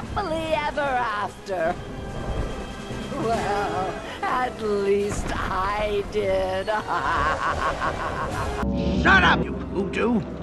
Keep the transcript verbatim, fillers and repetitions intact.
happily ever after. Well, at least I did. Shut up, you hoodoo!